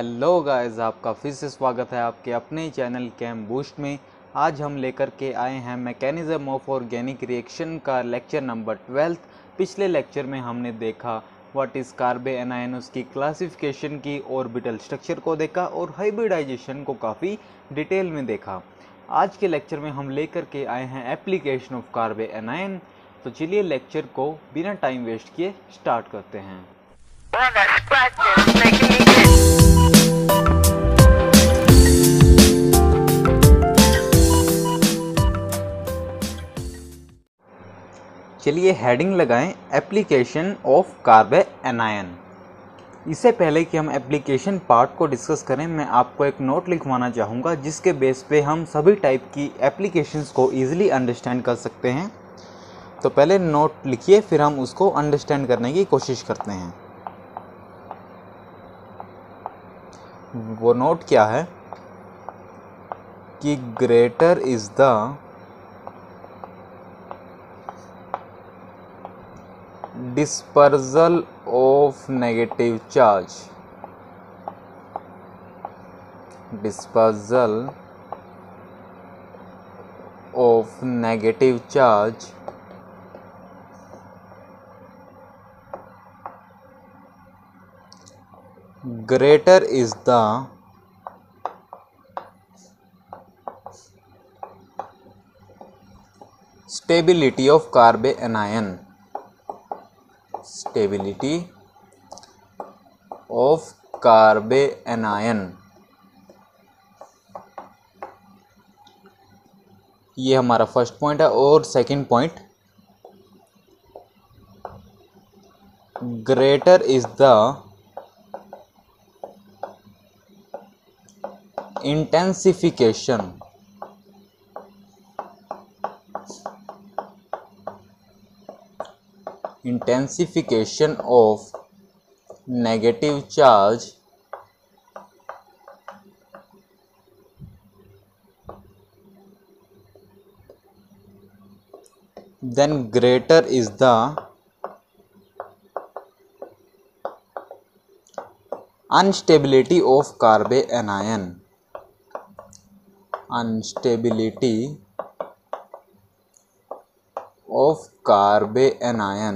Hello guys, आपका फिर से स्वागत है आपके अपने चैनल केम बूस्ट में। आज हम लेकर के आए हैं मैकेनिज्म ऑफ ऑर्गेनिक रिएक्शन का लेक्चर नंबर 12। पिछले लेक्चर में हमने देखा व्हाट इज़ कार्बे एनायन, उसकी क्लासिफिकेशन की, ऑर्बिटल स्ट्रक्चर को देखा और हाइब्रिडाइजेशन को काफ़ी डिटेल में देखा। आज के लेक्चर में हम लेकर के आए हैं एप्लीकेशन ऑफ कार्बे एनायन। तो चलिए लेक्चर को बिना टाइम वेस्ट किए स्टार्ट करते हैं। चलिए हेडिंग लगाएं एप्लीकेशन ऑफ कार्बे एनायन। इससे पहले कि हम एप्लीकेशन पार्ट को डिस्कस करें, मैं आपको एक नोट लिखवाना चाहूँगा जिसके बेस पे हम सभी टाइप की एप्लीकेशंस को इजीली अंडरस्टैंड कर सकते हैं। तो पहले नोट लिखिए, फिर हम उसको अंडरस्टैंड करने की कोशिश करते हैं। वो नोट क्या है कि greater is the dispersal of negative charge, dispersal of negative charge greater is the stability of carbe anion, stability of carbe anion। ये हमारा फर्स्ट पॉइंट है। और second point, greater is the intensification of negative charge then greater is the unstability of carbe anion, unstability of carbe anion।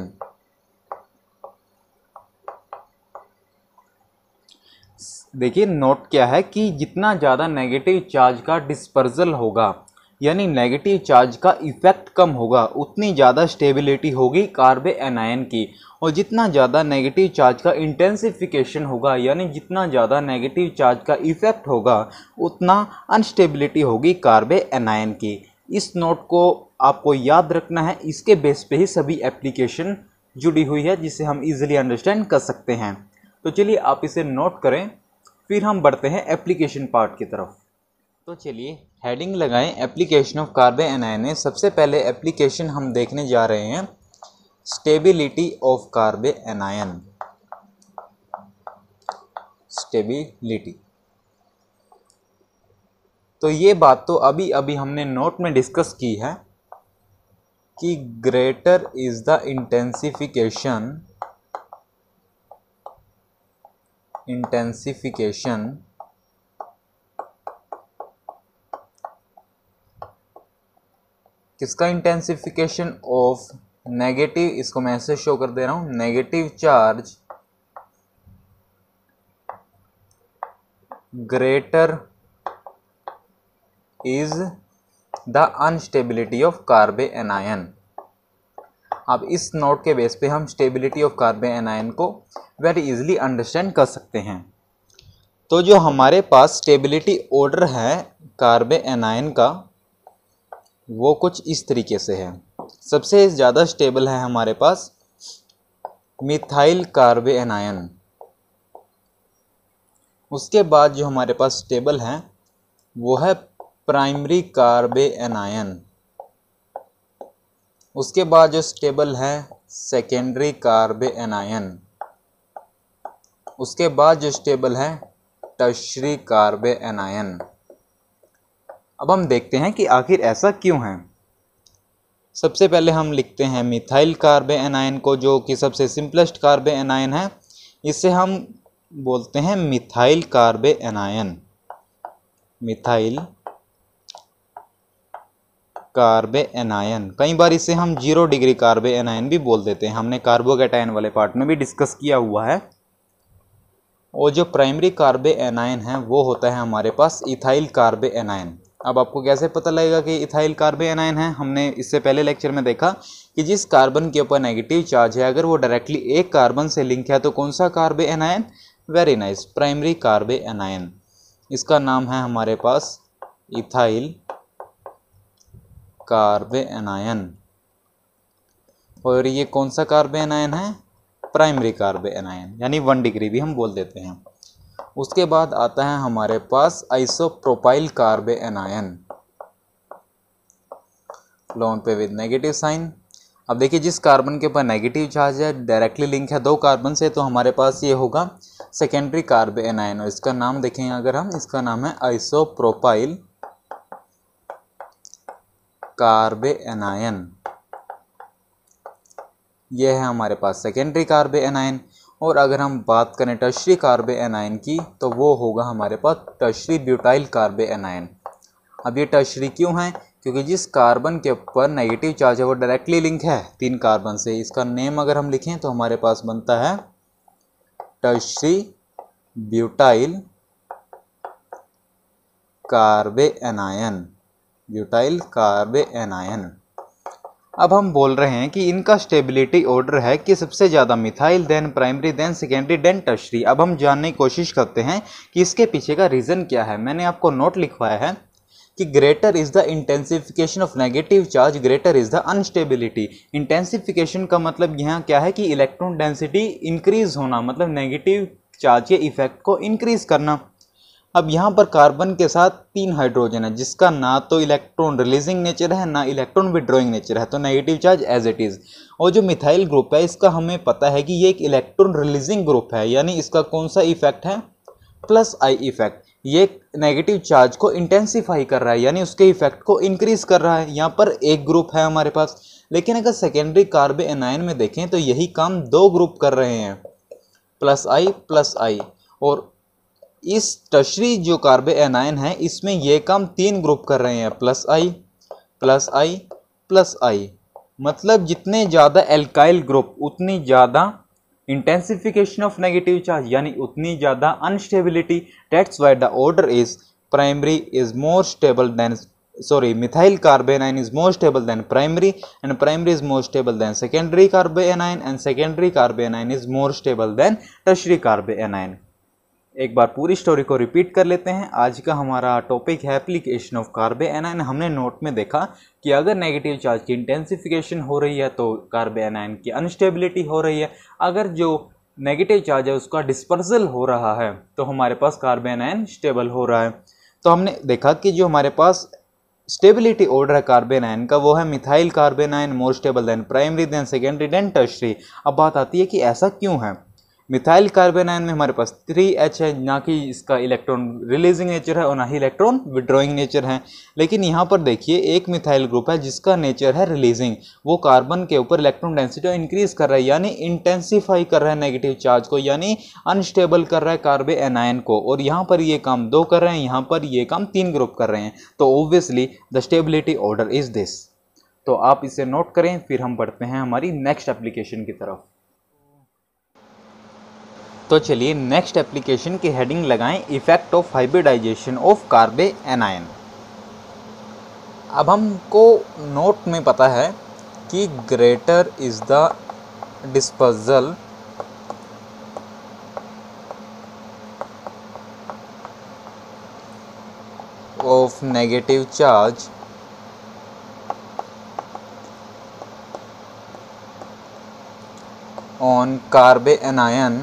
देखिए note क्या है कि जितना ज़्यादा नेगेटिव चार्ज का डिस्पर्सल होगा, यानी नेगेटिव चार्ज का इफेक्ट कम होगा, उतनी ज़्यादा स्टेबिलिटी होगी कार्बे एनायन की। और जितना ज़्यादा नेगेटिव चार्ज का इंटेंसिफिकेशन होगा, यानी जितना ज़्यादा नेगेटिव चार्ज का इफेक्ट होगा, उतना अनस्टेबिलिटी होगी कार्बे एनायन की। इस नोट को आपको याद रखना है, इसके बेस पे ही सभी एप्लीकेशन जुड़ी हुई है जिसे हम इजीली अंडरस्टैंड कर सकते हैं। तो चलिए आप इसे नोट करें, फिर हम बढ़ते हैं एप्लीकेशन पार्ट की तरफ। तो चलिए हेडिंग लगाएं एप्लीकेशन ऑफ कार्बे एनायन। सबसे पहले एप्लीकेशन हम देखने जा रहे हैं stability of carbanion, stability. तो ये बात तो अभी अभी हमने नोट में डिस्कस की है कि ग्रेटर इज द इंटेंसिफिकेशन किसका इंटेंसिफिकेशन ऑफ नेगेटिव, इसको मैं ऐसे शो कर दे रहा हूं, negative charge greater is the unstability of carbanion. अब इस नोट के बेस पे हम स्टेबिलिटी ऑफ कार्बे एनायन को वेरी इजीली अंडरस्टैंड कर सकते हैं। तो जो हमारे पास स्टेबिलिटी ऑर्डर है कार्बे एनायन का, वो कुछ इस तरीके से है। सबसे ज़्यादा स्टेबल है हमारे पास मिथाइल कार्बे एनायन। उसके बाद जो हमारे पास स्टेबल है वो है प्राइमरी कार्बे एनायन। उसके बाद जो स्टेबल है सेकेंडरी कार्बे एनायन। उसके बाद जो स्टेबल है टर्शियरी कार्बे एनायन। अब हम देखते हैं कि आखिर ऐसा क्यों है। सबसे पहले हम लिखते हैं मिथाइल कार्बे एनायन को, जो कि सबसे सिंपलेस्ट कार्बे एनायन है। इससे हम बोलते हैं methyl carbanion, methyl carbanion. कई बार इसे हम 0 डिग्री कार्बे एनायन भी बोल देते हैं, हमने कार्बोकैटायन वाले पार्ट में भी डिस्कस किया हुआ है। और जो प्राइमरी कार्बे एनायन है वो होता है हमारे पास इथाइल कार्बे एनायन। अब आपको कैसे पता लगेगा कि इथाइल कार्बे एनायन है? हमने इससे पहले लेक्चर में देखा कि जिस कार्बन के ऊपर नेगेटिव चार्ज है अगर वो डायरेक्टली एक कार्बन से लिंक है तो कौन सा carbanion? Very nice, primary carbanion. इसका नाम है हमारे पास इथाइल कार्बे एनायन। और ये कौन सा कार्बे एनायन है? प्राइमरी कार्बे एनायन, यानी 1 डिग्री भी हम बोल देते हैं। उसके बाद आता है हमारे पास isopropyl carbanion, lone pair with negative sign. अब देखिए जिस कार्बन के ऊपर नेगेटिव चार्ज है, डायरेक्टली लिंक है 2 कार्बन से, तो हमारे पास ये होगा सेकेंडरी कार्बे एनायन। और इसका नाम देखेंगे अगर हम, इसका नाम है आइसोप्रोपाइल कार्बे एनायन। यह है हमारे पास सेकेंडरी कार्बे एनायन। और अगर हम बात करें टर्शरी कार्बे एनायन की तो वो होगा हमारे पास टर्शरी ब्यूटाइल कार्बे एनायन। अब ये टर्शरी क्यों है? क्योंकि जिस कार्बन के ऊपर नेगेटिव चार्ज है वो डायरेक्टली लिंक है 3 कार्बन से। इसका नेम अगर हम लिखें तो हमारे पास बनता है tertiary butyl carbanion, butyl carbanion. अब हम बोल रहे हैं कि इनका स्टेबिलिटी ऑर्डर है कि सबसे ज़्यादा methyl, then primary, then secondary, then tertiary. अब हम जानने की कोशिश करते हैं कि इसके पीछे का रीज़न क्या है। मैंने आपको नोट लिखवाया है कि greater is the intensification of negative charge, greater is the unstability. Intensification का मतलब यहाँ क्या है कि इलेक्ट्रॉन डेंसिटी इंक्रीज होना, मतलब नेगेटिव चार्ज के इफेक्ट को इंक्रीज करना। अब यहाँ पर कार्बन के साथ 3 हाइड्रोजन है जिसका ना तो इलेक्ट्रॉन रिलीजिंग नेचर है ना इलेक्ट्रॉन विड्रॉइंग नेचर है, तो negative charge as it is. और जो मिथाइल ग्रुप है इसका हमें पता है कि ये एक इलेक्ट्रॉन रिलीजिंग ग्रुप है, यानी इसका कौन सा इफेक्ट है? Plus I effect. ये नेगेटिव चार्ज को इंटेंसिफाई कर रहा है, यानी उसके इफेक्ट को इंक्रीज कर रहा है। यहाँ पर एक ग्रुप है हमारे पास, लेकिन अगर सेकेंडरी कार्बे एनायन में देखें तो यही काम 2 ग्रुप कर रहे हैं, प्लस आई। और इस टर्शरी जो कार्बे एनायन है इसमें ये काम 3 ग्रुप कर रहे हैं, प्लस आई। मतलब जितने ज़्यादा एल्काइल ग्रुप उतनी ज़्यादा इंटेंसिफिकेशन ऑफ नेगेटिव चार्ज, यानी उतनी ज़्यादा unstability. That's why the order is primary is more stable than methyl carbanion is more stable than primary and primary is more stable than secondary carbanion and secondary carbanion is more stable than tertiary carbanion. एक बार पूरी story को repeat कर लेते हैं। आज का हमारा टॉपिक है एप्लीकेशन ऑफ कार्बे एनायन। हमने नोट में देखा कि अगर नेगेटिव चार्ज की इंटेंसिफिकेशन हो रही है तो कार्बे एनायन की अनस्टेबिलिटी हो रही है, अगर जो नेगेटिव चार्ज है उसका डिस्पर्सल हो रहा है तो हमारे पास कार्बे एनायन स्टेबल हो रहा है। तो हमने देखा कि जो हमारे पास स्टेबिलिटी ऑर्डर है कार्बे एनायन का वो है methyl carbanion more stable than primary, then secondary, then tertiary. अब बात आती है कि ऐसा क्यों है। मिथाइल कार्बे एनायन में हमारे पास 3H है, ना कि इसका इलेक्ट्रॉन रिलीजिंग नेचर है और ना ही इलेक्ट्रॉन विड्रॉइंग नेचर है। लेकिन यहाँ पर देखिए एक मिथाइल ग्रुप है जिसका नेचर है रिलीजिंग, वो कार्बन के ऊपर इलेक्ट्रॉन डेंसिटी इंक्रीज कर रहा है, यानी इंटेंसिफाई कर रहा है नेगेटिव चार्ज को, यानी अनस्टेबल कर रहा है कार्बे एनायन को। और यहाँ पर ये काम 2 कर रहे हैं, यहाँ पर ये काम 3 ग्रुप कर रहे हैं। तो obviously the stability order is this. तो आप इसे नोट करें, फिर हम बढ़ते हैं हमारी नेक्स्ट एप्लीकेशन की तरफ। तो चलिए नेक्स्ट एप्लीकेशन की हेडिंग लगाएं, effect of hybridisation of carbanion. अब हमको नोट में पता है कि greater is the dispersal of negative charge on carbanion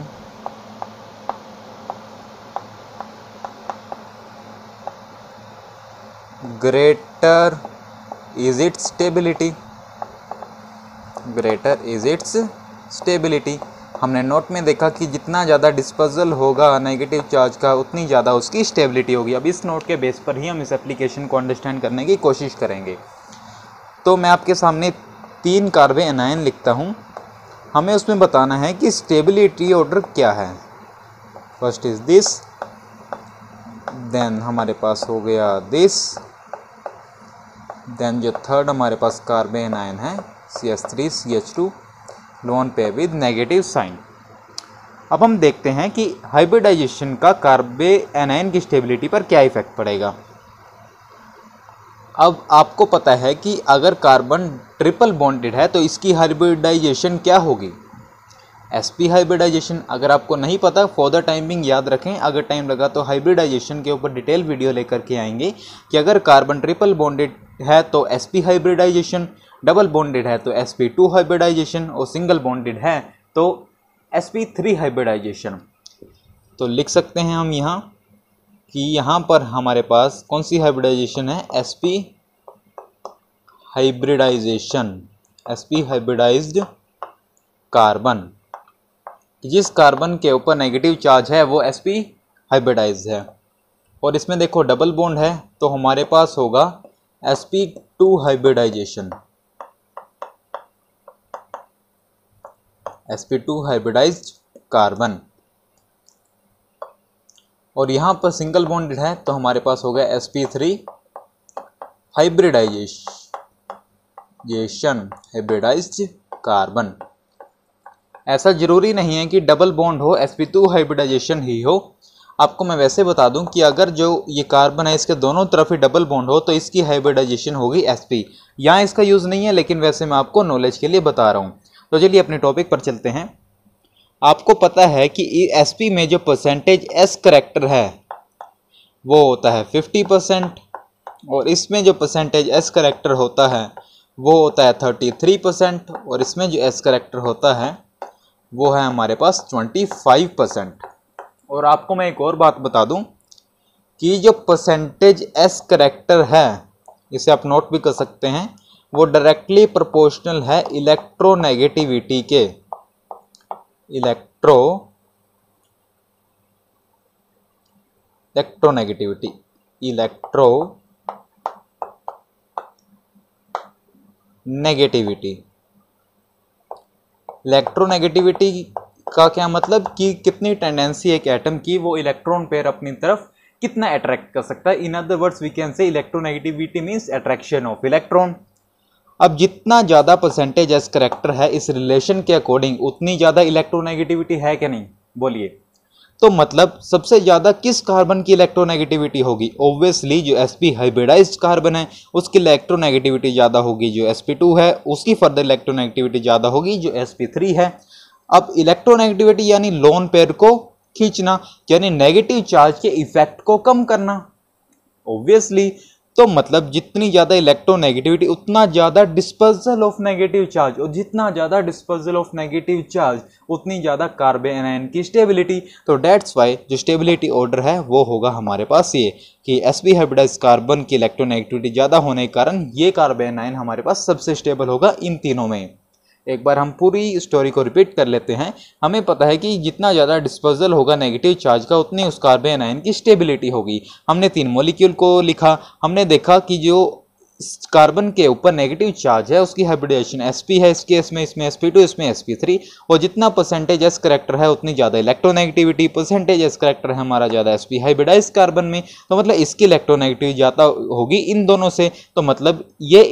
greater is its stability, greater is its stability। हमने नोट में देखा कि जितना ज़्यादा डिस्पर्सल होगा नेगेटिव चार्ज का उतनी ज़्यादा उसकी स्टेबिलिटी होगी। अब इस नोट के बेस पर ही हम इस एप्लीकेशन को अंडरस्टैंड करने की कोशिश करेंगे। तो मैं आपके सामने 3 कार्बे एनायन लिखता हूँ, हमें उसमें बताना है कि स्टेबिलिटी ऑर्डर क्या है। फर्स्ट इज दिस, देन हमारे पास हो गया दिस, देन जो थर्ड हमारे पास कार्बन आयन है CH3 CH2 lone pair with negative sign. अब हम देखते हैं कि हाइब्रिडाइजेशन का कार्बन एनायन की स्टेबिलिटी पर क्या इफेक्ट पड़ेगा। अब आपको पता है कि अगर कार्बन ट्रिपल बॉन्डेड है तो इसकी हाइब्रिडाइजेशन क्या होगी, sp हाइब्रिडाइजेशन। अगर आपको नहीं पता फॉर द टाइमिंग याद रखें, अगर टाइम लगा तो हाइब्रिडाइजेशन के ऊपर डिटेल वीडियो लेकर के आएंगे कि अगर कार्बन ट्रिपल बॉन्डेड है तो sp हाइब्रिडाइजेशन, डबल बॉन्डेड है तो sp2 हाइब्रिडाइजेशन और सिंगल बॉन्डेड है तो sp3 हाइब्रिडाइजेशन। तो लिख सकते हैं हम यहाँ कि यहाँ पर हमारे पास कौन सी हाइब्रिडाइजेशन है, sp hybridisation, sp hybridised carbon. जिस कार्बन के ऊपर नेगेटिव चार्ज है वो sp हाइब्रिडाइज्ड है। और इसमें देखो डबल बॉन्ड है तो हमारे पास होगा sp2 hybridisation, sp2 hybridised carbon. और यहाँ पर सिंगल बॉन्डेड है तो हमारे पास हो गया sp3 हाइब्रिडाइज्ड कार्बन। ऐसा जरूरी नहीं है कि डबल बॉन्ड हो sp2 हाइब्रिडाइजेशन ही हो। आपको मैं वैसे बता दूं कि अगर जो ये कार्बन है इसके दोनों तरफ ही डबल बॉन्ड हो तो इसकी हाइब्रिडाइजेशन होगी sp। यहाँ इसका यूज़ नहीं है लेकिन वैसे मैं आपको नॉलेज के लिए बता रहा हूँ। तो चलिए अपने टॉपिक पर चलते हैं। आपको पता है कि sp में जो परसेंटेज s करैक्टर है वो होता है 50% और इसमें जो परसेंटेज s करैक्टर होता है वो होता है 33% और इसमें जो s करैक्टर होता है वो है हमारे पास 25%। और आपको मैं एक और बात बता दूं कि जो परसेंटेज s करैक्टर है इसे आप नोट भी कर सकते हैं, वो डायरेक्टली प्रोपोर्शनल है इलेक्ट्रोनेगेटिविटी के, इलेक्ट्रोनेगेटिविटी का क्या मतलब कि कितनी टेंडेंसी एक एटम की वो इलेक्ट्रॉन पेयर अपनी तरफ कितना अट्रैक्ट कर सकता है। In other words we can say electronegativity means attraction of electron. अब जितना ज़्यादा परसेंटेज एस करैक्टर है इस रिलेशन के अकॉर्डिंग उतनी ज़्यादा इलेक्ट्रोनेगेटिविटी है कि नहीं, बोलिए। तो मतलब सबसे ज़्यादा किस कार्बन की इलेक्ट्रोनेगेटिविटी होगी, ऑब्वियसली जो sp हाइब्रिडाइज्ड कार्बन है उसकी इलेक्ट्रोनेगेटिविटी ज़्यादा होगी, जो sp2 है उसकी फर्दर इलेक्ट्रोनेगेटिविटी ज़्यादा होगी जो sp3 है। अब इलेक्ट्रोनेगेटिविटी यानी लोन पेयर को खींचना, यानी नेगेटिव चार्ज के इफेक्ट को कम करना, ऑब्वियसली। तो मतलब जितनी ज़्यादा इलेक्ट्रोनेगेटिविटी उतना ज़्यादा डिस्पर्सल ऑफ नेगेटिव चार्ज, और जितना ज़्यादा डिस्पर्सल ऑफ नेगेटिव चार्ज उतनी ज़्यादा कार्बन एनायन की स्टेबिलिटी। तो डेट्स वाई जो स्टेबिलिटी ऑर्डर है वो होगा हमारे पास ये कि sp हाइब्रिडाइज्ड कार्बन की इलेक्ट्रोनेगेटिविटी ज़्यादा होने के कारण ये कार्बन एनायन हमारे पास सबसे स्टेबल होगा इन तीनों में। एक बार हम पूरी स्टोरी को रिपीट कर लेते हैं। हमें पता है कि जितना ज़्यादा डिस्पर्सल होगा नेगेटिव चार्ज का उतनी उस कार्बन आयन की स्टेबिलिटी होगी। हमने 3 मॉलिक्यूल को लिखा, हमने देखा कि जो कार्बन के ऊपर नेगेटिव चार्ज है उसकी हाइब्रिडाइजेशन sp है इस केस में, इसमें sp2, इसमें sp3। और जितना परसेंटेज s करैक्टर है उतनी ज़्यादा इलेक्ट्रोनेगेटिविटी, परसेंटेज s करैक्टर है हमारा ज़्यादा sp हाइब्रिडाइज कार्बन में, तो मतलब इसकी इलेक्ट्रोनेगेटिविटी ज़्यादा होगी इन दोनों से। तो मतलब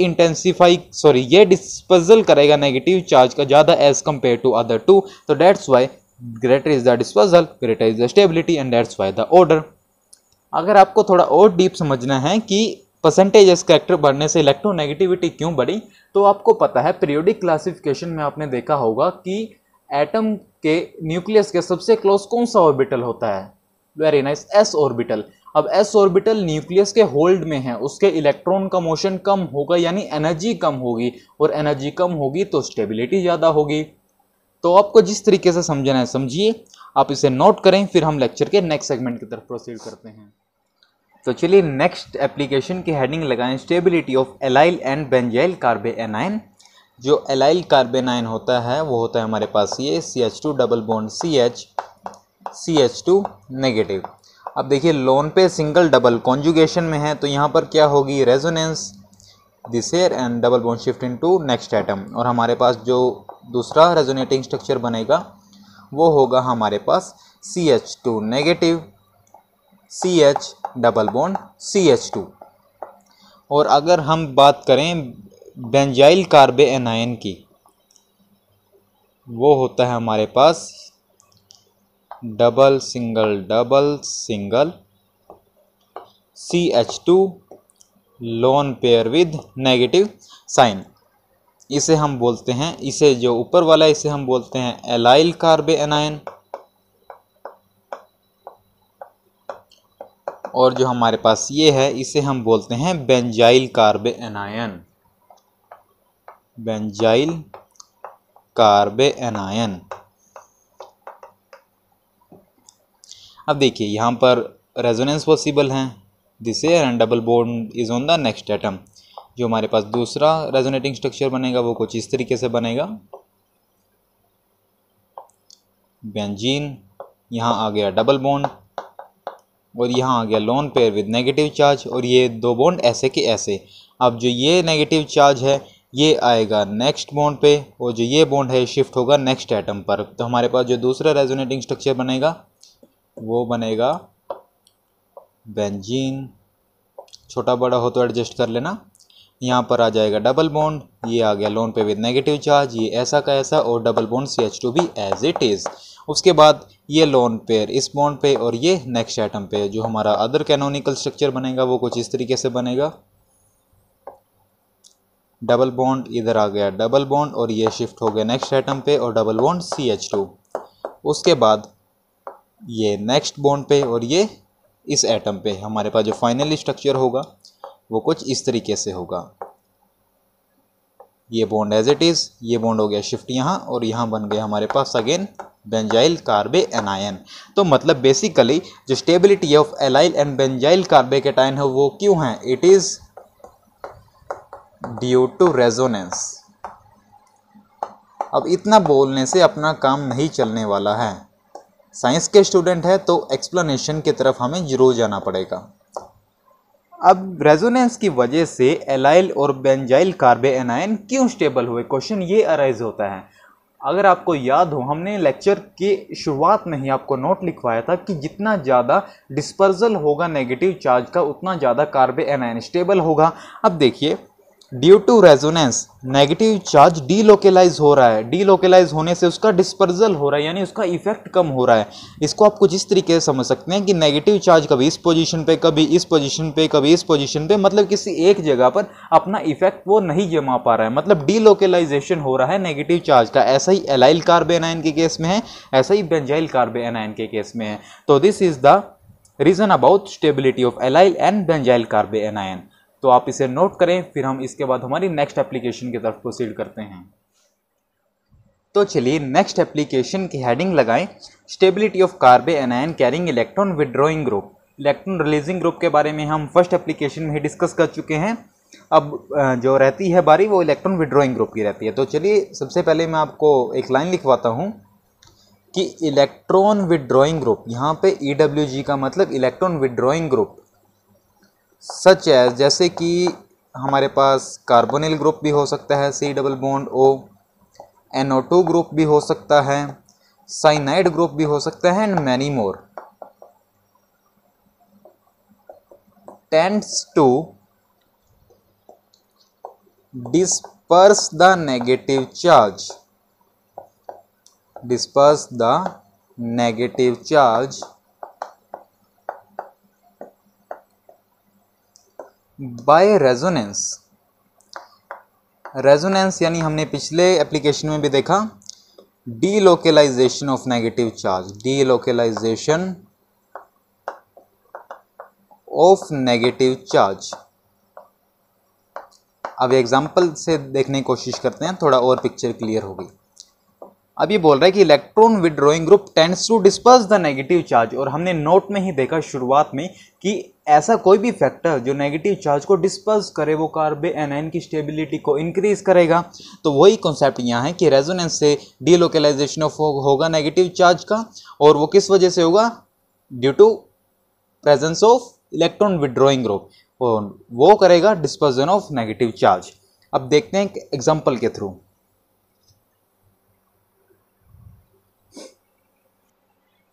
ये डिस्पर्सल करेगा नेगेटिव चार्ज का ज़्यादा as compare to other two. तो that's why greater is the dispersal, greater is the stability and that's why the order. अगर आपको थोड़ा और डीप समझना है कि परसेंटेज एस करैक्टर बढ़ने से इलेक्ट्रोनेगेटिविटी क्यों बढ़ी, तो आपको पता है पीरियोडिक क्लासिफिकेशन में आपने देखा होगा कि एटम के न्यूक्लियस के सबसे क्लोज कौन सा ऑर्बिटल होता है, वेरी नाइस, एस ऑर्बिटल। अब एस ऑर्बिटल न्यूक्लियस के होल्ड में है, उसके इलेक्ट्रॉन का मोशन कम होगा यानी एनर्जी कम होगी, और एनर्जी कम होगी तो स्टेबिलिटी ज़्यादा होगी। तो आपको जिस तरीके से समझना है समझिए, आप इसे नोट करें, फिर हम लेक्चर के नेक्स्ट सेगमेंट की तरफ प्रोसीड करते हैं। तो चलिए नेक्स्ट एप्लीकेशन की हेडिंग लगाएं stability of allyl and benzyl carbon anion. जो एलाइल कार्बन आयन होता है वो होता है हमारे पास ये CH2 double bond CH, CH2 negative. अब देखिए लोन पे सिंगल डबल कॉन्जुगेशन में है तो यहाँ पर क्या होगी, resonance this air and double bond shift into next atom. और हमारे पास जो दूसरा रेजोनेटिंग स्ट्रक्चर बनेगा वो होगा हमारे पास CH2 negative, CH double bond CH2। और अगर हम बात करें बेंजाइल कार्बे एनायन की, वो होता है हमारे पास double single CH2 lone pair with negative sign. इसे हम बोलते हैं, इसे जो ऊपर वाला इसे हम बोलते हैं एलाइल कार्बे एनायन, और जो हमारे पास ये है इसे हम बोलते हैं benzyl carbanion, benzyl carbanion. अब देखिए यहाँ पर रेजोनेंस पॉसिबल है, this end double bond is on the next atom. जो हमारे पास दूसरा रेजोनेटिंग स्ट्रक्चर बनेगा वो कुछ इस तरीके से बनेगा, बेंजीन, यहाँ आ गया डबल बॉन्ड और यहाँ आ गया lone pair with negative charge, और ये दो बॉन्ड ऐसे के ऐसे। अब जो ये नेगेटिव चार्ज है ये आएगा नेक्स्ट बॉन्ड पे, और जो ये बॉन्ड है शिफ्ट होगा नेक्स्ट एटम पर। तो हमारे पास जो दूसरा रेजोनेटिंग स्ट्रक्चर बनेगा वो बनेगा बेंजीन, छोटा बड़ा हो तो एडजस्ट कर लेना। यहाँ पर आ जाएगा डबल बॉन्ड, ये आ गया loan pair with negative charge, ये ऐसा का ऐसा, और डबल बॉन्ड CH2 भी एज इट इज़। उसके बाद ये लोन पेयर इस बॉन्ड पे और ये नेक्स्ट एटम पे। जो हमारा अदर कैनोनिकल स्ट्रक्चर बनेगा वो कुछ इस तरीके से बनेगा, डबल बॉन्ड, इधर आ गया डबल बॉन्ड और ये शिफ्ट हो गया नेक्स्ट एटम पे और डबल बॉन्ड CH2। उसके बाद ये नेक्स्ट बॉन्ड पे और ये इस एटम पे। हमारे पास जो फाइनली स्ट्रक्चर होगा वो कुछ इस तरीके से होगा, ये बॉन्ड एज इट इज़, ये बॉन्ड हो गया शिफ्ट यहाँ, और यहाँ बन गया हमारे पास अगेन बेंजाइल कार्बे एनायन। तो मतलब बेसिकली जो stability of allyl and benzyl carbocation है वो क्यों है, it is due to resonance. अब इतना बोलने से अपना काम नहीं चलने वाला है, साइंस के स्टूडेंट है तो एक्सप्लेनेशन की तरफ हमें जरूर जाना पड़ेगा। अब रेजोनेंस की वजह से एलाइल और बेंजाइल कार्बे एनायन क्यों स्टेबल हुए, क्वेश्चन ये अराइज होता है। अगर आपको याद हो हमने लेक्चर के शुरुआत में ही आपको नोट लिखवाया था कि जितना ज़्यादा डिस्पर्जल होगा नेगेटिव चार्ज का उतना ज़्यादा कार्बे एनायन स्टेबल होगा। अब देखिए due to resonance negative charge delocalize हो रहा है, डीलोकेलाइज होने से उसका डिस्पर्जल हो रहा है, यानी उसका इफेक्ट कम हो रहा है। इसको आप कुछ इस तरीके से समझ सकते हैं कि नेगेटिव चार्ज कभी इस पोजीशन पे, कभी इस पोजीशन पे, कभी इस पोजीशन पे, मतलब किसी एक जगह पर अपना इफेक्ट वो नहीं जमा पा रहा है, मतलब डीलोकेलाइजेशन हो रहा है नेगेटिव चार्ज का। ऐसा ही एलाइल कार्बे एनायन के केस में है, ऐसा ही बेंजाइल कार्बे एनायन के केस में है। तो this is the reason about stability of allyl and benzyl carbanion. तो आप इसे नोट करें, फिर हम इसके बाद हमारी नेक्स्ट एप्लीकेशन की तरफ प्रोसीड करते हैं। तो चलिए नेक्स्ट एप्लीकेशन की हेडिंग लगाएं, stability of carbanion carrying electron withdrawing group. Electron releasing group के बारे में हम फर्स्ट एप्लीकेशन में ही डिस्कस कर चुके हैं। अब जो रहती है बारी वो इलेक्ट्रॉन विड्रॉइंग ग्रुप की रहती है। तो चलिए सबसे पहले मैं आपको एक लाइन लिखवाता हूँ कि इलेक्ट्रॉन विड्रॉइंग ग्रुप, यहाँ पे EWG का मतलब electron withdrawing group, such as जैसे कि हमारे पास कार्बोनिल ग्रुप भी हो सकता है C double bond O, NO2 group भी हो सकता है, साइनाइड ग्रुप भी हो सकता है, and many more, tends to disperse the negative charge, disperse the negative charge by resonance। Resonance यानी हमने पिछले एप्लीकेशन में भी देखा delocalization of negative charge, delocalization of negative charge. अब एग्जांपल से देखने की कोशिश करते हैं, थोड़ा और पिक्चर क्लियर होगी। अब ये बोल रहा है कि electron withdrawing group tends to disperse the negative charge, और हमने नोट में ही देखा शुरुआत में कि ऐसा कोई भी फैक्टर जो नेगेटिव चार्ज को डिस्पर्स करे वो कार्बे एनायन की स्टेबिलिटी को इंक्रीज करेगा। तो वही कॉन्सेप्ट यहाँ है कि रेजोनेंस से डीलोकेलाइजेशन ऑफ होगा नेगेटिव चार्ज का, और वो किस वजह से होगा, due to presence of electron withdrawing group, और वो करेगा डिस्पर्जन ऑफ नेगेटिव चार्ज। अब देखते हैं एग्जाम्पल के थ्रू।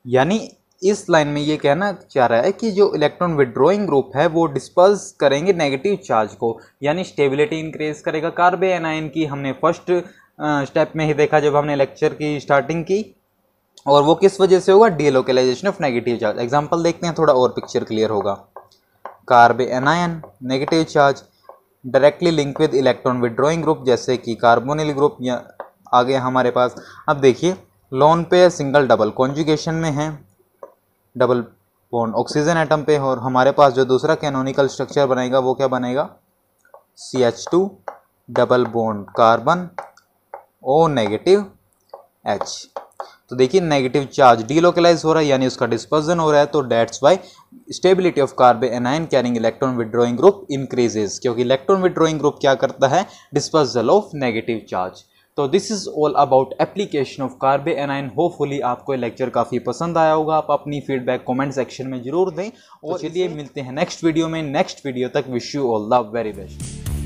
यानी इस लाइन में ये कहना चाह रहा है कि जो इलेक्ट्रॉन विड्रॉइंग ग्रुप है वो डिस्पर्स करेंगे नेगेटिव चार्ज को, यानी स्टेबिलिटी इंक्रीज करेगा कार्बन एनायन की। हमने फर्स्ट स्टेप में ही देखा जब हमने लेक्चर की स्टार्टिंग की, और वो किस वजह से होगा, delocalization of negative charge. Example देखते हैं, थोड़ा और पिक्चर क्लियर होगा। Carbon anion negative charge directly link with electron withdrawing group, जैसे कि कार्बोनिल ग्रुप या आ गया हमारे पास। अब देखिए लोन पे सिंगल डबल कॉन्जुगेशन में है, डबल बॉन्ड ऑक्सीजन एटम पे, और हमारे पास जो दूसरा कैनोनिकल स्ट्रक्चर बनेगा वो क्या बनेगा, CH2 double bond carbon O negative H। तो देखिए नेगेटिव चार्ज डीलोकलाइज हो रहा है, यानी उसका डिस्पर्जन हो रहा है, तो that's why stability of carbon anion carrying electron withdrawing group increases, क्योंकि इलेक्ट्रॉन विड्रॉइंग ग्रुप क्या करता है, डिस्पर्जल ऑफ नेगेटिव चार्ज। तो this is all about application of carbon anion. Hopefully आपको ये लेक्चर काफ़ी पसंद आया होगा। आप अपनी फीडबैक कमेंट सेक्शन में जरूर दें, और चलिए मिलते हैं नेक्स्ट वीडियो में। नेक्स्ट वीडियो तक wish you all the very best.